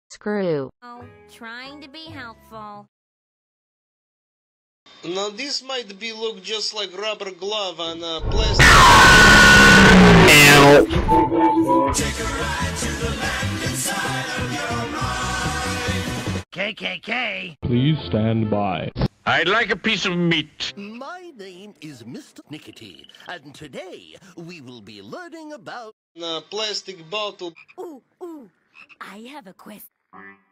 Screw. Oh, trying to be helpful. Now this might be look just like rubber glove on a plastic. KKK. Please stand by. I'd like a piece of meat. My name is Mr. Nickety, and today we will be learning about A plastic bottle. Ooh, I have a question.